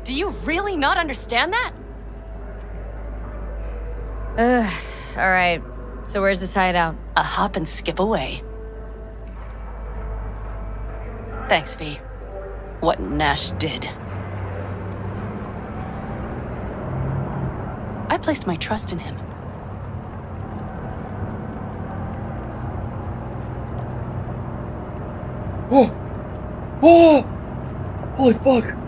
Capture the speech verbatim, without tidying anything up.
Do you really not understand that? Ugh, alright. So where's this hideout? A hop and skip away. Thanks, V. What Nash did. I placed my trust in him. Oh! Oh! Holy fuck!